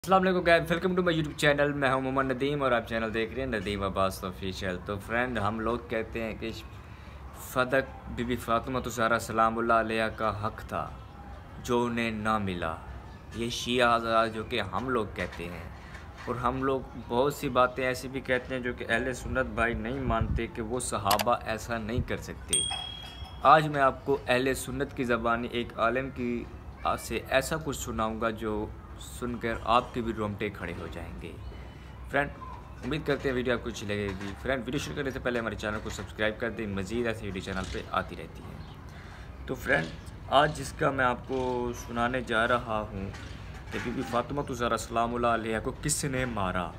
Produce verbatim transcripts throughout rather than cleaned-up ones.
अस्सलाम वालेकुम guys, welcome to my YouTube channel. मैं हूं मोहम्मद नदीम और आप चैनल देख रहे हैं नदीम अब्बास ऑफिशियल। तो फ्रेंड, हम लोग कहते हैं कि फ़दक बीबी फ़ातिमा ज़हरा सलामुल्लाह अलैहा का हक़ था जो उन्हें ना मिला। ये शिया हज़रात जो कि हम लोग कहते हैं, और हम लोग बहुत सी बातें ऐसी भी कहते हैं जो कि अहले सुन्नत भाई नहीं मानते कि वो सहाबा ऐसा नहीं कर सकते। आज मैं आपको अहले सुन्नत की ज़बानी एक आलिम की से ऐसा कुछ सुनाऊंगा जो सुनकर आपके भी रोंगटे खड़े हो जाएंगे। फ्रेंड, उम्मीद करते हैं वीडियो आपको अच्छी लगेगी। फ्रेंड, वीडियो शुरू करने से पहले हमारे चैनल को सब्सक्राइब कर दें, मज़ीद ऐसी वीडियो चैनल पे आती रहती है। तो फ्रेंड, आज जिसका मैं आपको सुनाने जा रहा हूँ कि बीबी फ़ातिमा ज़हरा सलामुल्लाह अलैहा को किसने मारा,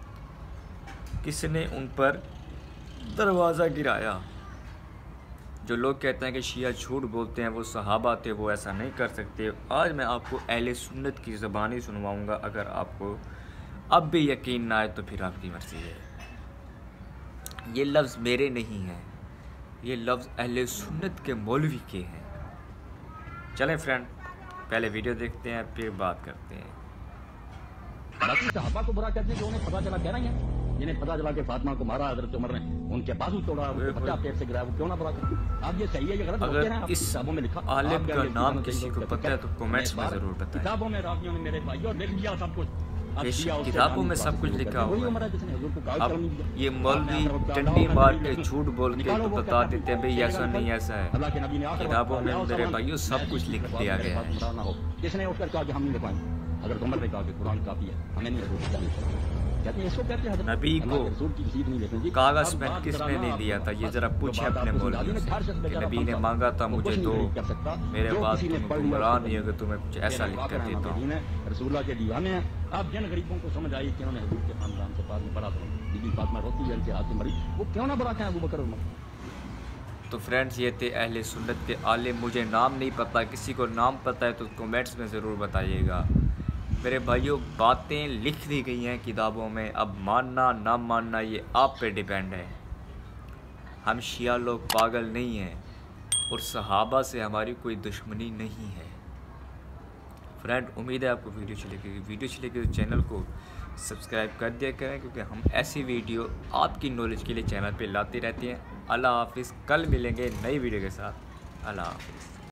किसने उन पर दरवाज़ा गिराया। जो लोग कहते हैं कि शिया झूठ बोलते हैं, वो सहाबा थे, वो ऐसा नहीं कर सकते। आज मैं आपको अहले सुन्नत की ज़बानी सुनवाऊंगा। अगर आपको अब भी यकीन ना आए तो फिर आपकी मर्ज़ी है। ये लफ्ज़ मेरे नहीं हैं, ये लफ्ज़ अहले सुन्नत के मौलवी के हैं। चलें फ्रेंड, पहले वीडियो देखते हैं फिर बात करते हैं। बाकी सहाबा को बुरा कहते हैं कि उन्हें पता चला, कह रही हैं जिन्हें पता चला कि फातिमा को मारा हज़रत उमर ने, उनके बाजू तोड़ा, उनके बच्चा पेट से गिराया, वो क्यों ना बुरा कहते? आप ये सही है, ये गलत अगर हैं? इस किताबों में लिखा आलिम का नाम किसी को पता है तो कमेंट्स में ज़रूर बताएं। किताबों में रावियों ने मेरे भाई और लिख दिया सब कुछ। किताबों में सब कुछ लिखा हुआ है। अब ये मौलवी डंडी मार के झूठ बोल के तो बता देते हैं भाई ऐसा नहीं ऐसा है। किताबों में मेरे भाइयों सब कुछ लिख दिया गया है। किसने उठकर कहा कि हम नहीं लिखवाएंगे? अगर उमर ने कहा कि कुरान काफी है, हमें नहीं लिखवाएंगे। नबी को कागज पेन किसने नहीं दिया था? ये जरा पूछे अपने मौलवी से कि नबी ने मांगा था मुझे दो, मेरे पास तुम गुमराह नहीं होगे, तुम्हें कुछ ऐसा लिख कर देता हूँ। रसूलुल्लाह के दीवाने हैं। आप जिन गरीबों को समझ आई कि उन्होंने हुजूर के खानदान से पास में पढ़ा था, बीबी फातिमा रोती है, इनके हाथ में मरी, वो क्यों ना बुरा कहें अबू बकर उमर? तो फ्रेंड्स, ये थे अहले सुन्नत के आलिम। मुझे नाम नहीं पता, किसी को नाम पता है तो कमेंट्स में ज़रूर बताइएगा। मेरे भाइयों, बातें लिख दी गई हैं किताबों में, अब मानना ना मानना ये आप पे डिपेंड है। हम शिया लोग पागल नहीं हैं और सहाबा से हमारी कोई दुश्मनी नहीं है। फ्रेंड, उम्मीद है आपको वीडियो अच्छी लगेगी। वीडियो अच्छी लगी तो चैनल को सब्सक्राइब कर दिया करें, क्योंकि हम ऐसी वीडियो आपकी नॉलेज के लिए चैनल पे लाते रहते हैं। अल्लाह हाफिज़। कल मिलेंगे नई वीडियो के साथ। अल्लाह हाफिज़।